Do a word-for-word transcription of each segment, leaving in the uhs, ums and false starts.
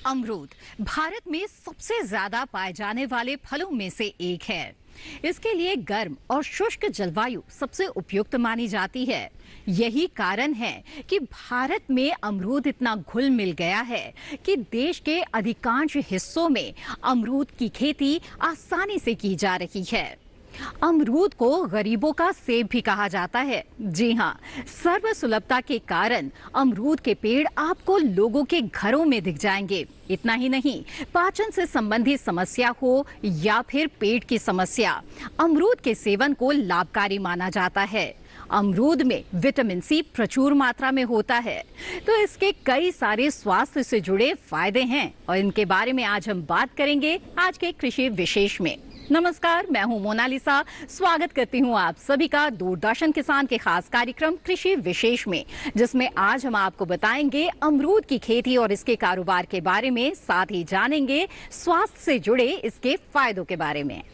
अमरूद भारत में सबसे ज्यादा पाए जाने वाले फलों में से एक है। इसके लिए गर्म और शुष्क जलवायु सबसे उपयुक्त मानी जाती है। यही कारण है कि भारत में अमरूद इतना घुल मिल गया है कि देश के अधिकांश हिस्सों में अमरूद की खेती आसानी से की जा रही है। अमरूद को गरीबों का सेब भी कहा जाता है। जी हाँ, सर्वसुलभता के कारण अमरूद के पेड़ आपको लोगों के घरों में दिख जाएंगे। इतना ही नहीं, पाचन से संबंधित समस्या हो या फिर पेट की समस्या, अमरूद के सेवन को लाभकारी माना जाता है। अमरूद में विटामिन सी प्रचुर मात्रा में होता है, तो इसके कई सारे स्वास्थ्य से जुड़े फायदे हैं और इनके बारे में आज हम बात करेंगे आज के कृषि विशेष में। नमस्कार, मैं हूं मोनालिसा। स्वागत करती हूं आप सभी का दूरदर्शन किसान के खास कार्यक्रम कृषि विशेष में, जिसमें आज हम आपको बताएंगे अमरूद की खेती और इसके कारोबार के बारे में, साथ ही जानेंगे स्वास्थ्य से जुड़े इसके फायदों के बारे में।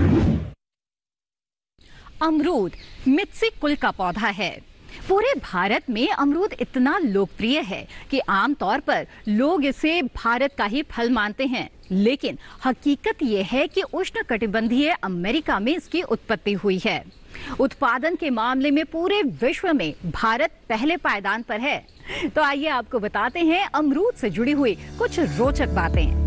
अमरूद मित्सी कुल का पौधा है। पूरे भारत में अमरूद इतना लोकप्रिय है कि आमतौर पर लोग इसे भारत का ही फल मानते हैं, लेकिन हकीकत यह है कि उष्णकटिबंधीय अमेरिका में इसकी उत्पत्ति हुई है। उत्पादन के मामले में पूरे विश्व में भारत पहले पायदान पर है। तो आइए आपको बताते हैं अमरूद से जुड़ी हुई कुछ रोचक बातें।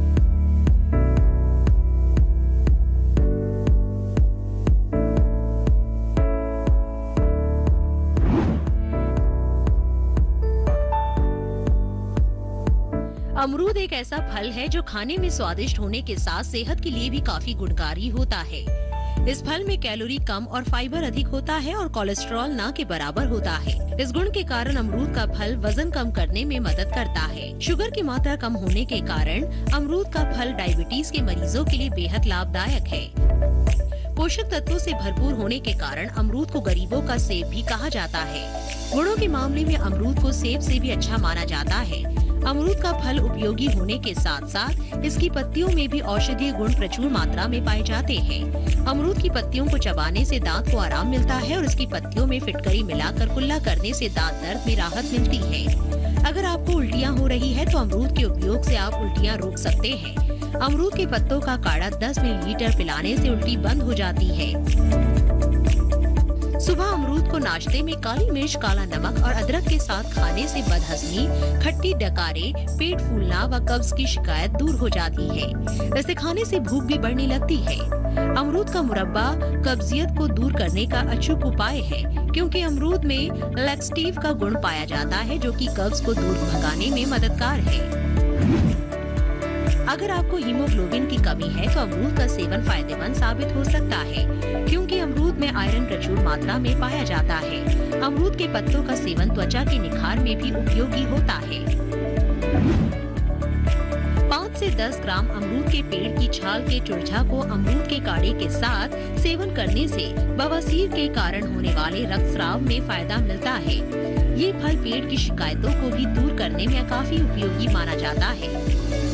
अमरूद एक ऐसा फल है जो खाने में स्वादिष्ट होने के साथ सेहत के लिए भी काफी गुणकारी होता है। इस फल में कैलोरी कम और फाइबर अधिक होता है और कोलेस्ट्रॉल ना के बराबर होता है। इस गुण के कारण अमरूद का फल वजन कम करने में मदद करता है। शुगर की मात्रा कम होने के कारण अमरूद का फल डायबिटीज के मरीजों के लिए बेहद लाभदायक है। पोषक तत्वों से भरपूर होने के कारण अमरूद को गरीबों का सेब भी कहा जाता है। गुणों के मामले में अमरूद को सेब से भी अच्छा माना जाता है। अमरूद का फल उपयोगी होने के साथ साथ इसकी पत्तियों में भी औषधीय गुण प्रचुर मात्रा में पाए जाते हैं। अमरूद की पत्तियों को चबाने से दांत को आराम मिलता है और इसकी पत्तियों में फिटकरी मिलाकर कुल्ला करने से दांत दर्द में राहत मिलती है। अगर आपको उल्टियाँ हो रही है तो अमरूद के उपयोग से आप उल्टियाँ रोक सकते हैं। अमरूद के पत्तों का काढ़ा दस मिलीलीटर पिलाने से उल्टी बंद हो जाती है। सुबह अमरूद को नाश्ते में काली मिर्च, काला नमक और अदरक के साथ खाने से बदहजमी, खट्टी डकारे, पेट फूलना व कब्ज की शिकायत दूर हो जाती है। इसे खाने से भूख भी बढ़ने लगती है। अमरूद का मुरब्बा कब्जियत को दूर करने का अचूक उपाय है, क्योंकि अमरूद में लैक्सेटिव का गुण पाया जाता है जो कि कब्ज को दूर भगाने में मददगार है। अगर आपको हीमोग्लोबिन की कमी है तो अमरूद का सेवन फायदेमंद साबित हो सकता है, क्योंकि अमरूद में आयरन प्रचुर मात्रा में पाया जाता है। अमरूद के पत्तों का सेवन त्वचा के निखार में भी उपयोगी होता है। पाँच से दस ग्राम अमरूद के पेड़ की छाल के चुरझा को अमरूद के काढ़े के साथ सेवन करने से बवासीर के कारण होने वाले रक्तस्राव में फायदा मिलता है। ये फल पेट की शिकायतों को भी दूर करने में काफी उपयोगी माना जाता है।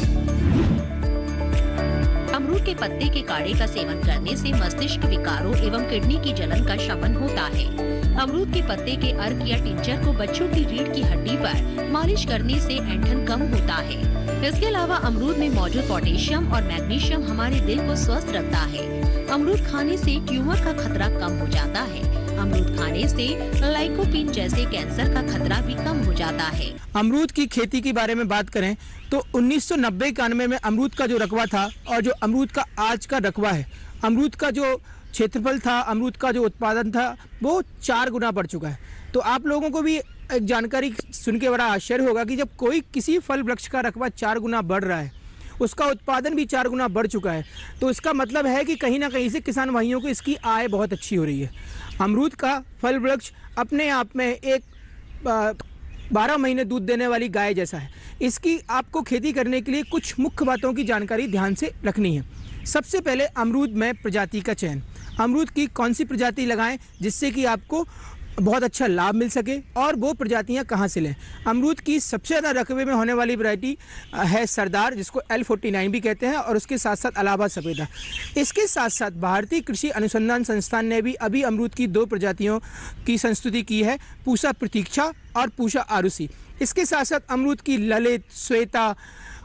अमरूद के पत्ते के काढ़े का सेवन करने से मस्तिष्क विकारों एवं किडनी की जलन का शमन होता है। अमरूद के पत्ते के अर्क या टिंचर को बच्चों की रीढ़ की हड्डी पर मालिश करने से ऐंठन कम होता है। इसके अलावा अमरूद में मौजूद पोटेशियम और मैग्नीशियम हमारे दिल को स्वस्थ रखता है। अमरूद खाने से ट्यूमर का खतरा कम हो जाता है। अमरूद खाने से लाइकोपीन जैसे कैंसर का खतरा भी कम हो जाता है। अमरूद की खेती के बारे में बात करें तो उन्नीस सौ नब्बे इक्यानवे में अमरूद का जो रकबा था और जो अमरूद का आज का रकबा है, अमरूद का जो क्षेत्रफल था, अमरूद का जो उत्पादन था, वो चार गुना बढ़ चुका है। तो आप लोगों को भी एक जानकारी सुन के बड़ा आश्चर्य होगा कि जब कोई किसी फल वृक्ष का रकबा चार गुना बढ़ रहा है, उसका उत्पादन भी चार गुना बढ़ चुका है, तो इसका मतलब है कि कहीं ना कहीं से किसान भाइयों को इसकी आय बहुत अच्छी हो रही है। अमरूद का फल वृक्ष अपने आप में एक बारह महीने दूध देने वाली गाय जैसा है। इसकी आपको खेती करने के लिए कुछ मुख्य बातों की जानकारी ध्यान से रखनी है। सबसे पहले अमरूद में प्रजाति का चयन, अमरूद की कौन सी प्रजाति लगाएं जिससे कि आपको बहुत अच्छा लाभ मिल सके, और वो प्रजातियां कहाँ से लें। अमरूद की सबसे ज़्यादा रकबे में होने वाली वैरायटी है सरदार, जिसको एल फोर्टी नाइन भी कहते हैं, और उसके साथ साथ इलाहाबाद सफ़ेदा। इसके साथ साथ भारतीय कृषि अनुसंधान संस्थान ने भी अभी अमरूद की दो प्रजातियों की संस्तुति की है, पूसा प्रतीक्षा और पूसा आरुषि। इसके साथ साथ अमरूद की ललित, श्वेता,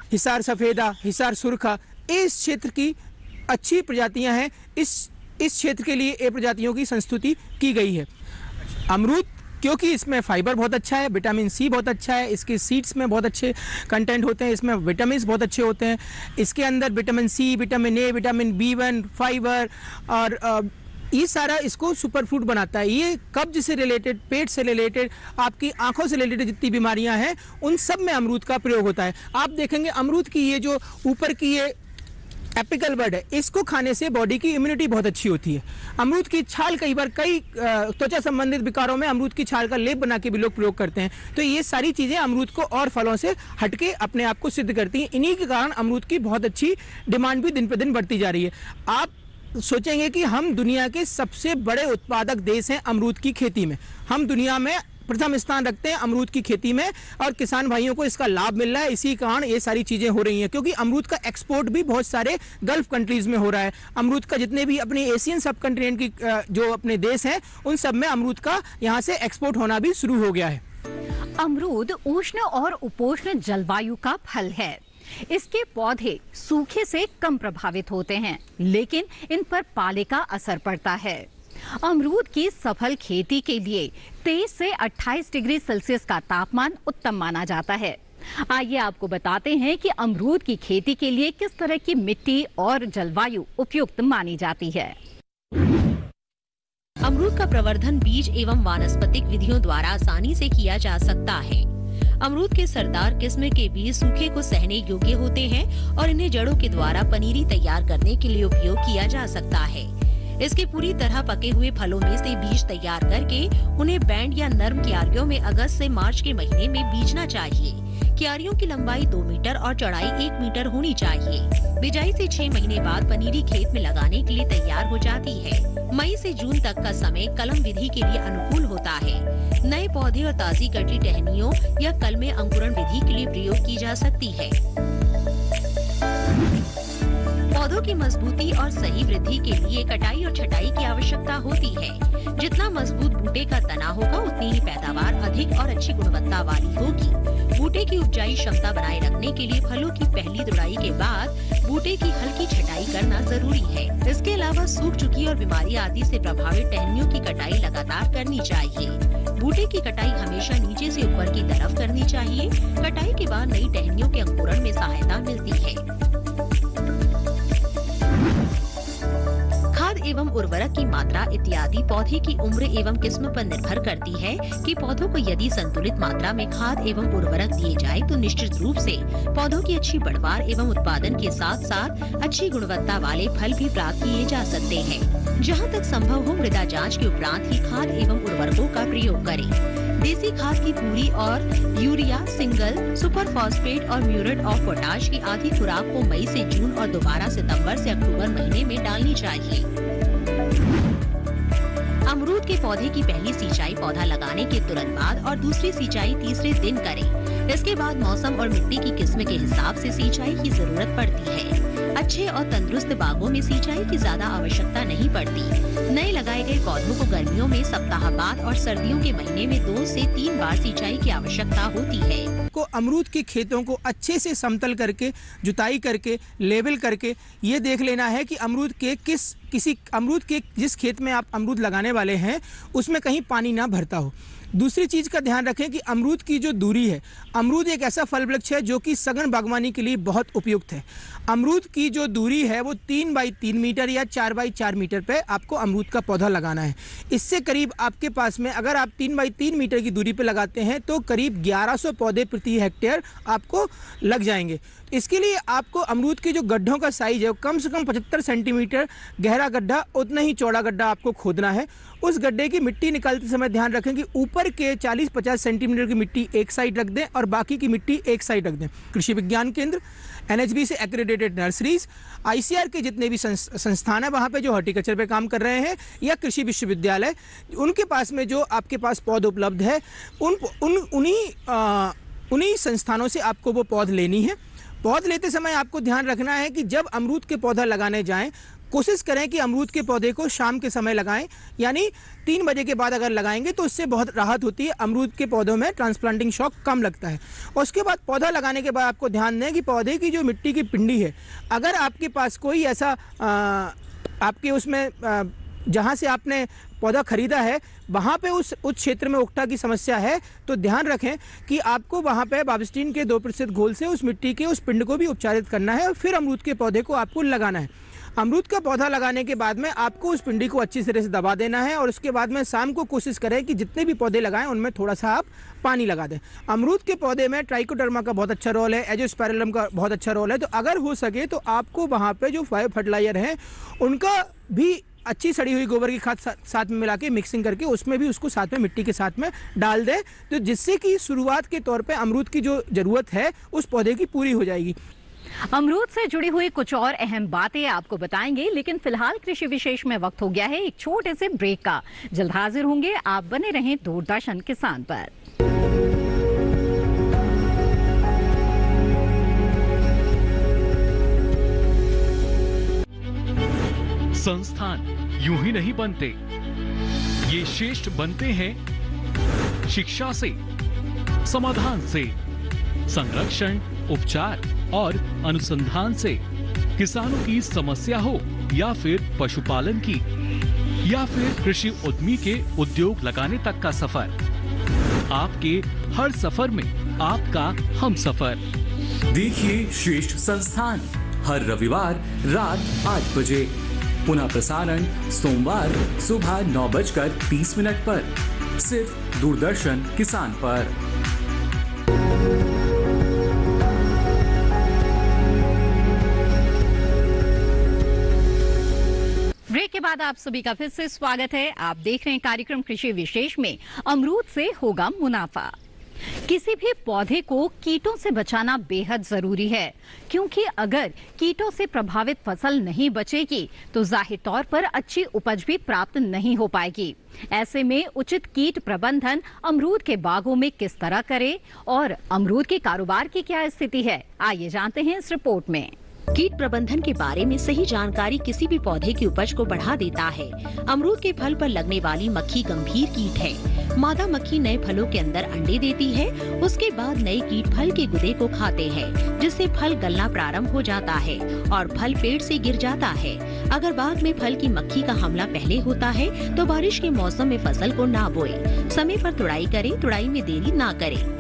हिसार सफ़ेदा, हिसार सुरखा, इस क्षेत्र की अच्छी प्रजातियां हैं। इस इस क्षेत्र के लिए ये प्रजातियों की संस्तुति की गई है। अमरूद क्योंकि इसमें फाइबर बहुत अच्छा है, विटामिन सी बहुत अच्छा है, इसके सीड्स में बहुत अच्छे कंटेंट होते हैं, इसमें विटामिन बहुत अच्छे होते हैं। इसके अंदर vitamin C, vitamin A, vitamin B one, fibre और आ, ये सारा इसको सुपर फूड बनाता है। ये कब्ज से रिलेटेड, पेट से रिलेटेड, आपकी आंखों से रिलेटेड जितनी बीमारियां हैं उन सब में अमरूद का प्रयोग होता है। आप देखेंगे अमरूद की ये जो ऊपर की ये एपिकल बर्ड है, इसको खाने से बॉडी की इम्यूनिटी बहुत अच्छी होती है। अमरूद की छाल कई बार कई त्वचा संबंधित विकारों में अमरूद की छाल का लेप बना के भी लोग प्रयोग करते हैं। तो ये सारी चीज़ें अमरूद को और फलों से हटके अपने आप को सिद्ध करती हैं। इन्हीं के कारण अमरूद की बहुत अच्छी डिमांड भी दिन पर दिन बढ़ती जा रही है। आप सोचेंगे कि हम दुनिया के सबसे बड़े उत्पादक देश हैं अमरूद की खेती में। हम दुनिया में प्रथम स्थान रखते हैं अमरूद की खेती में और किसान भाइयों को इसका लाभ मिल रहा है। इसी कारण ये सारी चीज़ें हो रही हैं, क्योंकि अमरूद का एक्सपोर्ट भी बहुत सारे गल्फ कंट्रीज़ में हो रहा है। अमरूद का जितने भी अपने एशियन सब कंटिनेंट की जो अपने देश हैं उन सब में अमरूद का यहाँ से एक्सपोर्ट होना भी शुरू हो गया है। अमरूद उष्ण और उपोष्ण जलवायु का फल है। इसके पौधे सूखे से कम प्रभावित होते हैं, लेकिन इन पर पाले का असर पड़ता है। अमरूद की सफल खेती के लिए तेईस से अट्ठाईस डिग्री सेल्सियस का तापमान उत्तम माना जाता है। आइए आपको बताते हैं कि अमरूद की खेती के लिए किस तरह की मिट्टी और जलवायु उपयुक्त मानी जाती है। अमरूद का प्रवर्धन बीज एवं वानस्पतिक विधियों द्वारा आसानी से किया जा सकता है। अमरूद के सरदार किस्म के बीज सूखे को सहने योग्य होते हैं और इन्हें जड़ों के द्वारा पनीरी तैयार करने के लिए उपयोग किया जा सकता है। इसके पूरी तरह पके हुए फलों में से बीज तैयार करके उन्हें बैंड या नर्म क्यारियों में अगस्त से मार्च के महीने में बीजना चाहिए। क्यारियों की लंबाई दो मीटर और चौड़ाई एक मीटर होनी चाहिए। बिजाई से छह महीने बाद पनीरी खेत में लगाने के लिए तैयार हो जाती है। मई से जून तक का समय कलम विधि के लिए अनुकूल होता है। नए पौधे और ताजी कटी टहनियों या कल में अंकुरण विधि के लिए प्रयोग की जा सकती है। पौधों की मजबूती और सही वृद्धि के लिए कटाई और छटाई की आवश्यकता होती है। जितना मजबूत बूटे का तना होगा उतनी ही पैदावार अधिक और अच्छी गुणवत्ता वाली होगी। बूटे की उपजाई क्षमता बनाए रखने के लिए फलों की पहली तुड़ाई के बाद बूटे की हल्की छटाई करना जरूरी है। इसके अलावा सूख चुकी और बीमारी आदि से प्रभावित टहनियों की कटाई लगातार करनी चाहिए। बूटे की कटाई हमेशा नीचे से ऊपर की तरफ करनी चाहिए। कटाई के बाद नई टहनियों के अंकुरण में सहायता मिलती है। खाद एवं उर्वरक की मात्रा इत्यादि पौधे की उम्र एवं किस्म पर निर्भर करती है कि पौधों को यदि संतुलित मात्रा में खाद एवं उर्वरक दिए जाए तो निश्चित रूप से पौधों की अच्छी बढ़वार एवं उत्पादन के साथ साथ अच्छी गुणवत्ता वाले फल भी प्राप्त किए जा सकते हैं। जहां तक संभव हो मृदा जांच के उपरांत ही खाद एवं उर्वरकों का प्रयोग करें। देसी खाद की पूरी और यूरिया, सिंगल, सुपर फॉस्फेट और म्यूरेट ऑफ पोटाश की आधी खुराक को मई से जून और दोबारा सितंबर से अक्टूबर महीने में डालनी चाहिए। अमरूद के पौधे की पहली सिंचाई पौधा लगाने के तुरंत बाद और दूसरी सिंचाई तीसरे दिन करें। इसके बाद मौसम और मिट्टी की किस्म के हिसाब से सिंचाई की जरूरत पड़ती है। अच्छे और तंदुरुस्त बागों में सिंचाई की ज्यादा आवश्यकता नहीं पड़ती। नए लगाए गए पौधों को गर्मियों में सप्ताह बाद और सर्दियों के महीने में दो से तीन बार सिंचाई की आवश्यकता होती है। को अमरूद के खेतों को अच्छे से समतल करके, जुताई करके, लेवल करके ये देख लेना है कि अमरूद के किस किसी अमरूद के जिस खेत में आप अमरूद लगाने वाले हैं उसमें कहीं पानी ना भरता हो। दूसरी चीज़ का ध्यान रखें कि अमरूद की जो दूरी है, अमरूद एक ऐसा फल वृक्ष है जो कि सघन बागवानी के लिए बहुत उपयुक्त है। अमरूद की जो दूरी है वो तीन बाई तीन मीटर या चार बाई चार मीटर पे आपको अमरूद का पौधा लगाना है। इससे करीब आपके पास में अगर आप तीन बाई तीन मीटर की दूरी पे लगाते हैं तो करीब ग्यारह सौ पौधे प्रति हेक्टेयर आपको लग जाएंगे। इसके लिए आपको अमरूद के जो गड्ढों का साइज है वो कम से कम पचहत्तर सेंटीमीटर गहरा गड्ढा, उतना ही चौड़ा गड्ढा आपको खोदना है। उस गड्ढे की मिट्टी निकालते समय ध्यान रखें कि ऊपर के चालीस पचास सेंटीमीटर की मिट्टी एक साइड रख दें और बाकी की मिट्टी एक साइड रख दें। कृषि विज्ञान केंद्र, एन एच बी से accredited nurseries, I C R के जितने भी संस्थान है वहाँ पे जो हॉर्टिकल्चर पे काम कर रहे हैं या कृषि विश्वविद्यालय, उनके पास में जो आपके पास पौध उपलब्ध है उन उन उन्हीं उन्हीं संस्थानों से आपको वो पौध लेनी है। पौध लेते समय आपको ध्यान रखना है कि जब अमरूद के पौधा लगाने जाएं कोशिश करें कि अमरूद के पौधे को शाम के समय लगाएं, यानी तीन बजे के बाद अगर लगाएंगे तो उससे बहुत राहत होती है। अमरूद के पौधों में ट्रांसप्लांटिंग शॉक कम लगता है। और उसके बाद पौधा लगाने के बाद आपको ध्यान दें कि पौधे की जो मिट्टी की पिंडी है, अगर आपके पास कोई ऐसा आ, आपके उसमें आ, जहाँ से आपने पौधा खरीदा है वहाँ पे उस उस क्षेत्र में उकठा की समस्या है, तो ध्यान रखें कि आपको वहाँ पे बाविस्टीन के दो प्रतिशत घोल से उस मिट्टी के उस पिंड को भी उपचारित करना है और फिर अमरूद के पौधे को आपको लगाना है। अमरूद का पौधा लगाने के बाद में आपको उस पिंडी को अच्छी तरह से दबा देना है और उसके बाद में शाम को कोशिश करें कि जितने भी पौधे लगाएं उनमें थोड़ा सा आप पानी लगा दें। अमरूद के पौधे में ट्राइकोडर्मा का बहुत अच्छा रोल है, एजोस्पेरिलम का बहुत अच्छा रोल है, तो अगर हो सके तो आपको वहाँ पे जो फाइव फर्टिलाइजर हैं उनका भी अच्छी सड़ी हुई गोबर की खाद सा, साथ में मिला के मिक्सिंग करके उसमें भी उसको साथ में मिट्टी के साथ में डाल दें, तो जिससे कि शुरुआत के तौर पे अमरूद की जो ज़रूरत है उस पौधे की पूरी हो जाएगी। अमरूद से जुड़ी हुई कुछ और अहम बातें आपको बताएंगे, लेकिन फिलहाल कृषि विशेष में वक्त हो गया है एक छोटे से ब्रेक का। जल्द हाजिर होंगे, आप बने रहें दूरदर्शन किसान पर। संस्थान यूं ही नहीं बनते, ये श्रेष्ठ बनते हैं शिक्षा से, समाधान से, संरक्षण, उपचार और अनुसंधान से। किसानों की समस्या हो या फिर पशुपालन की या फिर कृषि उद्यमी के उद्योग लगाने तक का सफर, आपके हर सफर में आपका हम सफर। देखिए श्रेष्ठ संस्थान हर रविवार रात आठ बजे, पुनः प्रसारण सोमवार सुबह नौ बजकर तीस मिनट पर, सिर्फ दूरदर्शन किसान पर। ब्रेक के बाद आप सभी का फिर से स्वागत है। आप देख रहे हैं कार्यक्रम कृषि विशेष में अमरूद से होगा मुनाफा। किसी भी पौधे को कीटों से बचाना बेहद जरूरी है, क्योंकि अगर कीटों से प्रभावित फसल नहीं बचेगी तो जाहिर तौर पर अच्छी उपज भी प्राप्त नहीं हो पाएगी। ऐसे में उचित कीट प्रबंधन अमरूद के बागों में किस तरह करें और अमरूद के कारोबार की क्या स्थिति है, आइए जानते हैं इस रिपोर्ट में। कीट प्रबंधन के बारे में सही जानकारी किसी भी पौधे की उपज को बढ़ा देता है। अमरूद के फल पर लगने वाली मक्खी गंभीर कीट है। मादा मक्खी नए फलों के अंदर अंडे देती है, उसके बाद नए कीट फल के गुदे को खाते हैं, जिससे फल गलना प्रारंभ हो जाता है और फल पेड़ से गिर जाता है। अगर बाग में फल की मक्खी का हमला पहले होता है तो बारिश के मौसम में फसल को ना बोए, समय पर तुड़ाई करें, तुड़ाई में देरी ना करें।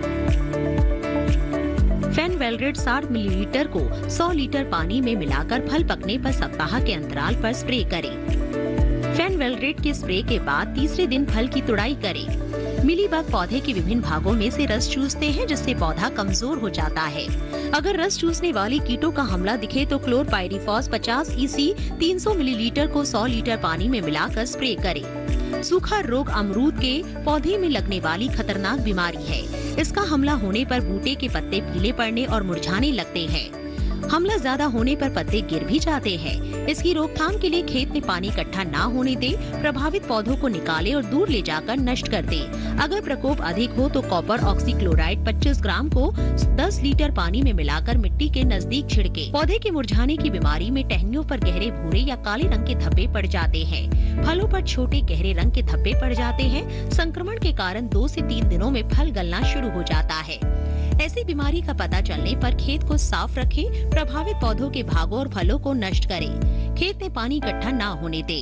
फेनवेलरेट साठ मिलीलीटर को सौ लीटर पानी में मिलाकर फल पकने पर सप्ताह के अंतराल पर स्प्रे करें। फेनवेलरेट के स्प्रे के बाद तीसरे दिन फल की तुड़ाई करें। मिलीबग पौधे के विभिन्न भागों में से रस चूसते हैं, जिससे पौधा कमजोर हो जाता है। अगर रस चूसने वाली कीटों का हमला दिखे तो क्लोरपाइरिफॉस पचास ईसी तीन सौ मिलीलीटर को सौ लीटर पानी में मिलाकर स्प्रे करें। सूखा रोग अमरूद के पौधे में लगने वाली खतरनाक बीमारी है। इसका हमला होने पर बूटे के पत्ते पीले पड़ने और मुरझाने लगते हैं। हमला ज्यादा होने पर पत्ते गिर भी जाते हैं। इसकी रोकथाम के लिए खेत में पानी इकट्ठा ना होने दे, प्रभावित पौधों को निकाले और दूर ले जाकर नष्ट कर दे। अगर प्रकोप अधिक हो तो कॉपर ऑक्सीक्लोराइड पच्चीस ग्राम को दस लीटर पानी में मिलाकर मिट्टी के नजदीक छिड़के। पौधे के मुरझाने की बीमारी में टहनियों पर गहरे भूरे या काले रंग के धब्बे पड़ जाते हैं। फलों पर छोटे गहरे रंग के धब्बे पड़ जाते हैं। संक्रमण के कारण दो से तीन दिनों में फल गलना शुरू हो जाता है। ऐसी बीमारी का पता चलने पर खेत को साफ रखें, प्रभावित पौधों के भागों और फलों को नष्ट करें। खेत में पानी इकट्ठा ना होने दें।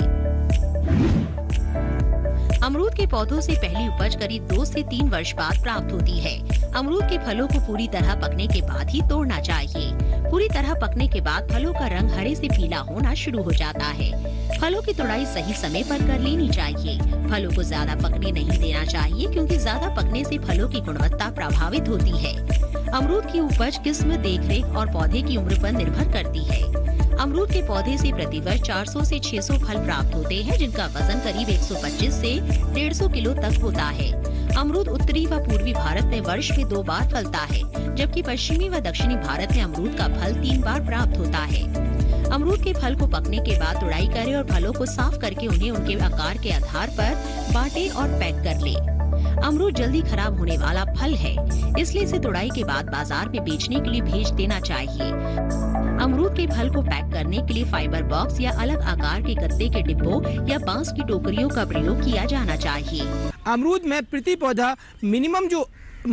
अमरूद के पौधों से पहली उपज करीब दो से तीन वर्ष बाद प्राप्त होती है। अमरूद के फलों को पूरी तरह पकने के बाद ही तोड़ना चाहिए। पूरी तरह पकने के बाद फलों का रंग हरे से पीला होना शुरू हो जाता है। फलों की तोड़ाई सही समय पर कर लेनी चाहिए। फलों को ज्यादा पकने नहीं देना चाहिए, क्योंकि ज्यादा पकने से फलों की गुणवत्ता प्रभावित होती है। अमरूद की उपज किस्म, देखरेख और पौधे की उम्र पर निर्भर करती है। अमरूद के पौधे से प्रतिवर्ष चार सौ से छह सौ फल प्राप्त होते हैं, जिनका वजन करीब एक सौ पच्चीस से डेढ़ सौ किलो तक होता है। अमरूद उत्तरी व पूर्वी भारत में वर्ष में दो बार फलता है, जबकि पश्चिमी व दक्षिणी भारत में अमरूद का फल तीन बार प्राप्त होता है। अमरूद के फल को पकने के बाद तुड़ाई करें और फलों को साफ करके उन्हें उनके आकार के आधार पर बांटें और पैक कर लें। अमरूद जल्दी खराब होने वाला फल है, इसलिए इसे तुड़ाई के बाद बाजार में बेचने के लिए भेज देना चाहिए। अमरूद के फल को पैक करने के लिए फाइबर बॉक्स या अलग आकार के गत्ते के डिब्बों या बांस की टोकरियों का प्रयोग किया जाना चाहिए। अमरूद में प्रति पौधा मिनिमम जो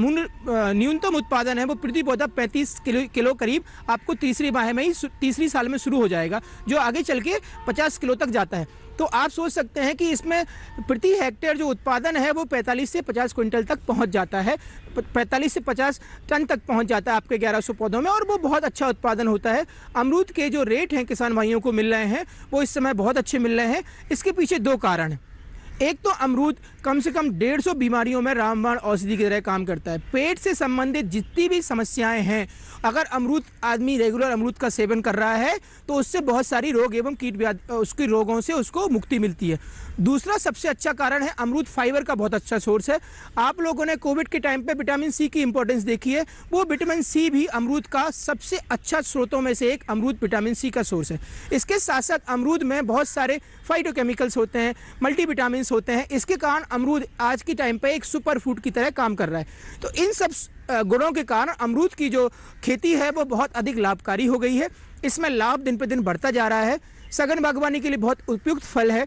न्यूनतम उत्पादन है वो प्रति पौधा पैंतीस किलो किलो करीब आपको तीसरी माह में ही तीसरी साल में शुरू हो जाएगा, जो आगे चल के पचास किलो तक जाता है। तो आप सोच सकते हैं कि इसमें प्रति हेक्टेयर जो उत्पादन है वो पैंतालीस से पचास क्विंटल तक पहुंच जाता है, पैंतालीस से पचास टन तक पहुंच जाता है आपके ग्यारह सौ पौधों में, और वो बहुत अच्छा उत्पादन होता है। अमरूद के जो रेट हैं किसान भाइयों को मिल रहे हैं वो इस समय बहुत अच्छे मिल रहे हैं। इसके पीछे दो कारण हैं। एक तो अमरूद कम से कम डेढ़ सौ बीमारियों में रामबाण औषधि की तरह काम करता है। पेट से संबंधित जितनी भी समस्याएं हैं, अगर अमरूद आदमी रेगुलर अमरूद का सेवन कर रहा है तो उससे बहुत सारी रोग एवं कीट व्याधि उसके रोगों से उसको मुक्ति मिलती है। दूसरा सबसे अच्छा कारण है अमरूद फाइबर का बहुत अच्छा सोर्स है। आप लोगों ने कोविड के टाइम पे विटामिन सी की इंपॉर्टेंस देखी है, वो विटामिन सी भी अमरूद का सबसे अच्छा स्रोतों में से एक अमरूद विटामिन सी का सोर्स है। इसके साथ साथ अमरूद में बहुत सारे फाइटोकेमिकल्स होते हैं, मल्टीविटामिन होते हैं। इसके कारण अमरूद आज के टाइम पे एक सुपर फूड की तरह काम कर रहा है। तो इन सब गुणों के कारण अमरूद की जो खेती है वो बहुत अधिक लाभकारी हो गई है। इसमें लाभ दिन पर दिन बढ़ता जा रहा है। सघन बागवानी के लिए बहुत उपयुक्त फल है।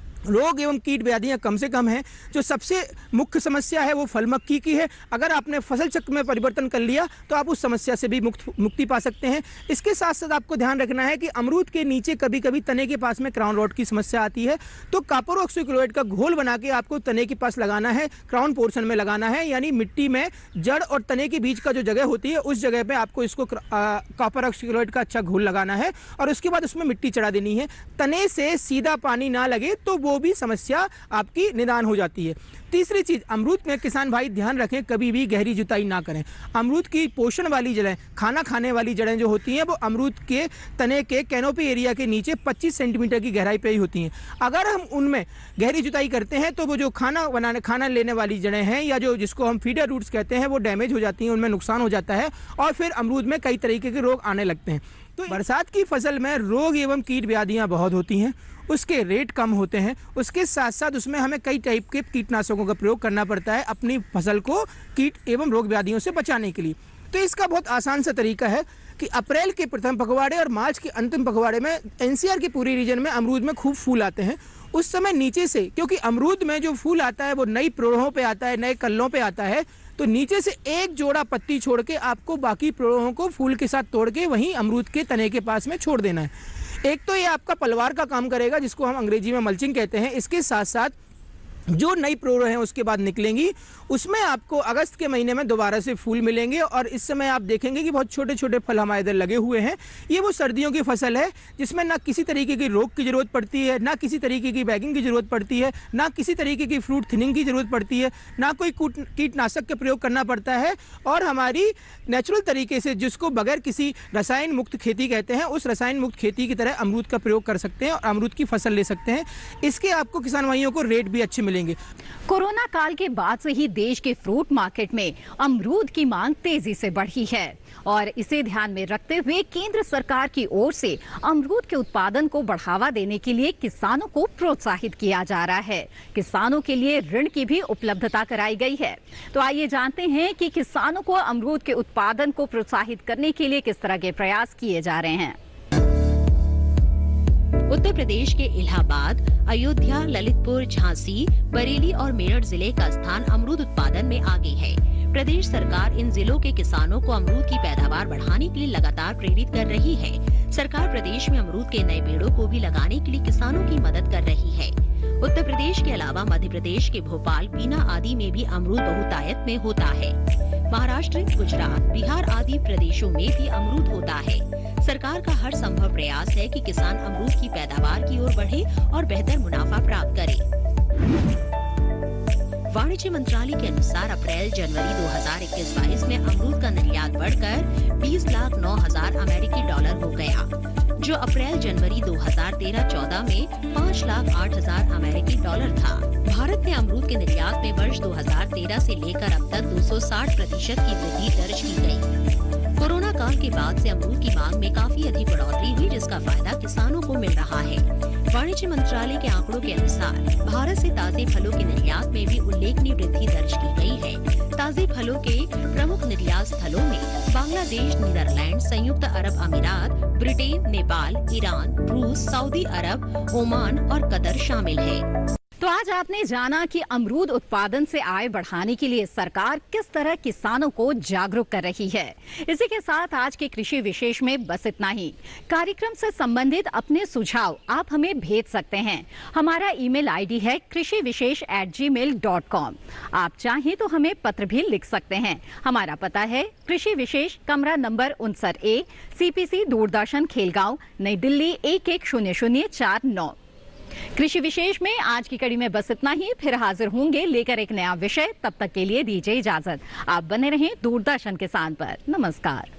रोग एवं कीट व्याधियाँ कम से कम हैं। जो सबसे मुख्य समस्या है वो फल मक्खी की है। अगर आपने फसल चक्र में परिवर्तन कर लिया तो आप उस समस्या से भी मुक्त मुक्ति पा सकते हैं। इसके साथ साथ आपको ध्यान रखना है कि अमरूद के नीचे कभी कभी तने के पास में क्राउन रॉट की समस्या आती है, तो कॉपर ऑक्सीक्लोराइड का घोल बना के आपको तने के पास लगाना है, क्राउन पोर्शन में लगाना है, यानी मिट्टी में जड़ और तने के बीच का जो जगह होती है उस जगह पर आपको इसको कॉपर ऑक्सीक्लोराइड का अच्छा घोल लगाना है और उसके बाद उसमें मिट्टी चढ़ा देनी है। तने से सीधा पानी ना लगे तो वो भी समस्या आपकी निदान हो जाती है। तीसरी चीज, अमरूद में किसान भाई ध्यान रखें कभी भी गहरी जुताई ना करें। अमरूद की पोषण वाली जड़ें, खाना खाने वाली जड़ें जो होती हैं वो अमरूद के तने के कैनोपी एरिया के नीचे पच्चीस सेंटीमीटर की गहराई पे ही होती हैं। अगर हम उनमें गहरी जुताई करते हैं तो वो जो खाना बनाने खाना लेने वाली जड़ें हैं या जो जिसको हम फीडर रूट्स कहते हैं वो डैमेज हो जाती हैं, उनमें नुकसान हो जाता है और फिर अमरूद में कई तरीके के रोग आने लगते हैं। तो बरसात की फसल में रोग एवं कीट व्याधियाँ बहुत होती हैं, उसके रेट कम होते हैं, उसके साथ साथ उसमें हमें कई टाइप के कीटनाशकों का प्रयोग करना पड़ता है अपनी फसल को कीट एवं रोग व्याधियों से बचाने के लिए। तो इसका बहुत आसान सा तरीका है कि अप्रैल के प्रथम पखवाड़े और मार्च के अंतिम पखवाड़े में एनसीआर के पूरे रीजन में अमरूद में खूब फूल आते हैं। उस समय नीचे से, क्योंकि अमरूद में जो फूल आता है वो नई प्रोढ़ों पे आता है, नए कल्लों पे आता है, तो नीचे से एक जोड़ा पत्ती छोड़ के आपको बाकी प्रोढ़ों को फूल के साथ तोड़ के वहीं अमरूद के तने के पास में छोड़ देना है। एक तो ये आपका पलवार का काम करेगा जिसको हम अंग्रेजी में मल्चिंग कहते हैं। इसके साथ साथ जो नई प्रोड़ हैं उसके बाद निकलेंगी, उसमें आपको अगस्त के महीने में दोबारा से फूल मिलेंगे और इस समय आप देखेंगे कि बहुत छोटे छोटे फल हमारे इधर लगे हुए हैं। ये वो सर्दियों की फसल है जिसमें ना किसी तरीके की रोग की जरूरत पड़ती है, ना किसी तरीके की बैगिंग की जरूरत पड़ती है, ना किसी तरीके की फ्रूट थिनिंग की जरूरत पड़ती है, ना कोई कीटनाशक का प्रयोग करना पड़ता है और हमारी नेचुरल तरीके से, जिसको बगैर किसी रसायन मुक्त खेती कहते हैं, उस रसायन मुक्त खेती की तरह अमरूद का प्रयोग कर सकते हैं और अमरूद की फसल ले सकते हैं। इसके आपको किसान भाइयों को रेट भी अच्छे मिलेंगे। कोरोना काल के बाद से ही देश के फ्रूट मार्केट में अमरूद की मांग तेजी से बढ़ी है और इसे ध्यान में रखते हुए केंद्र सरकार की ओर से अमरूद के उत्पादन को बढ़ावा देने के लिए किसानों को प्रोत्साहित किया जा रहा है। किसानों के लिए ऋण की भी उपलब्धता कराई गई है। तो आइए जानते हैं कि किसानों को अमरूद के उत्पादन को प्रोत्साहित करने के लिए किस तरह के प्रयास किए जा रहे हैं। उत्तर प्रदेश के इलाहाबाद, अयोध्या, ललितपुर, झांसी, बरेली और मेरठ जिले का स्थान अमरूद उत्पादन में आगे है। प्रदेश सरकार इन जिलों के किसानों को अमरूद की पैदावार बढ़ाने के लिए लगातार प्रेरित कर रही है। सरकार प्रदेश में अमरूद के नए पेड़ों को भी लगाने के लिए किसानों की मदद कर रही है। उत्तर प्रदेश के अलावा मध्य प्रदेश के भोपाल, बीना आदि में भी अमरूद बहुतायत में होता है। महाराष्ट्र, गुजरात, बिहार आदि प्रदेशों में भी अमरूद होता है। सरकार का हर संभव प्रयास है कि किसान अमरूद की पैदावार की ओर बढ़े और बेहतर मुनाफा प्राप्त करे। वाणिज्य मंत्रालय के अनुसार अप्रैल जनवरी दो हज़ार इक्कीस बाईस में अमरूद का निर्यात बढ़कर बीस लाख नौ हजार अमेरिकी डॉलर हो गया, जो अप्रैल जनवरी दो हज़ार तेरह चौदह में पाँच लाख आठ हजार अमेरिकी डॉलर था। भारत ने अमरूद के निर्यात में वर्ष दो हज़ार तेरह से लेकर अब तक दो सौ साठ प्रतिशत की वृद्धि दर्ज की गई। कोरोना काल के बाद से अमरूद की मांग में काफी अधिक बढ़ोतरी हुई, जिसका फायदा किसानों को मिल रहा है। वाणिज्य मंत्रालय के आंकड़ों के अनुसार भारत से ताजे फलों के निर्यात में भी उल्लेखनीय वृद्धि दर्ज की गई है। ताजे फलों के प्रमुख निर्यात स्थलों में बांग्लादेश, नीदरलैंड, संयुक्त अरब अमीरात, ब्रिटेन, नेपाल, ईरान, रूस, सऊदी अरब, ओमान और कतर शामिल है। तो आज आपने जाना कि अमरूद उत्पादन से आय बढ़ाने के लिए सरकार किस तरह किसानों को जागरूक कर रही है। इसी के साथ आज के कृषि विशेष में बस इतना ही। कार्यक्रम से संबंधित अपने सुझाव आप हमें भेज सकते हैं। हमारा ईमेल आईडी है कृषि विशेष at G mail dot com. आप चाहें तो हमें पत्र भी लिख सकते हैं। हमारा पता है कृषि विशेष, कमरा नंबर उनसठ ए, सीपीसी, दूरदर्शन, खेलगांव, नई दिल्ली एक एक शून्य शून्य चार नौ। कृषि विशेष में आज की कड़ी में बस इतना ही। फिर हाजिर होंगे लेकर एक नया विषय। तब तक के लिए दीजिए इजाजत। आप बने रहें दूरदर्शन किसान पर। नमस्कार।